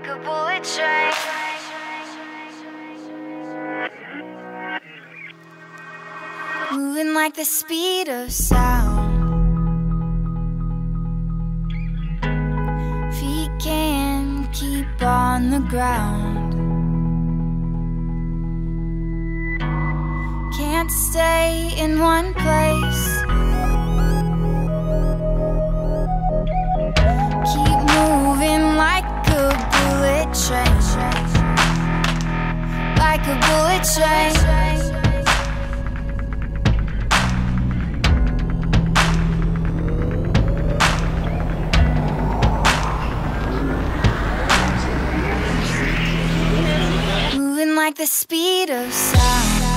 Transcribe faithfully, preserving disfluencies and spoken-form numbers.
like a bullet train. Moving like the speed of sound. Feet can't keep on the ground. Can't stay in one place. Keep moving like a bullet train. Like a bullet train. Moving like the speed of sound.